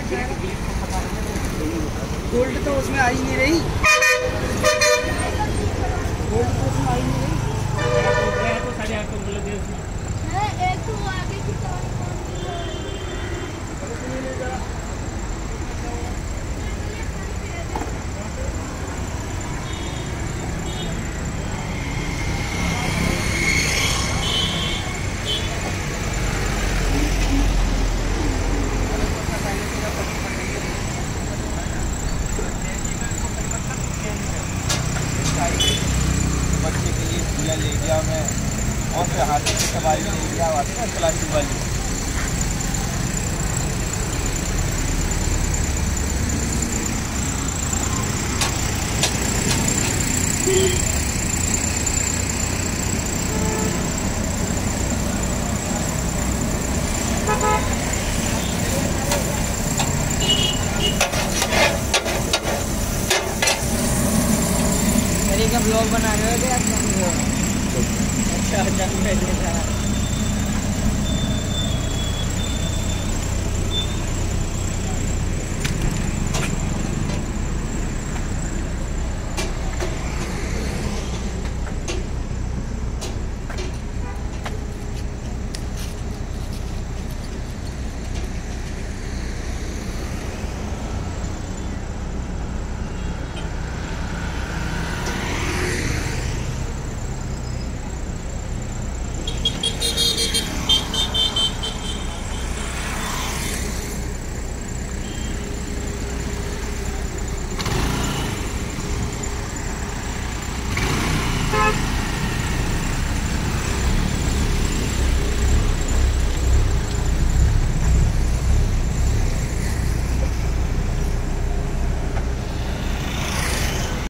Gold तो उसमें आ ही नहीं रही, गोल्ड तो उसमें आ ही नहीं रही। तो 8.5 बोले थे उसमें। एक तो आगे की तरफ बच्चे के लिए झूला ले गया मैं, और फिर हाथी की सवारी ले गया, प्लास्टिक वाली। ब्लॉग बना रहे हो क्या? अच्छा अच्छा।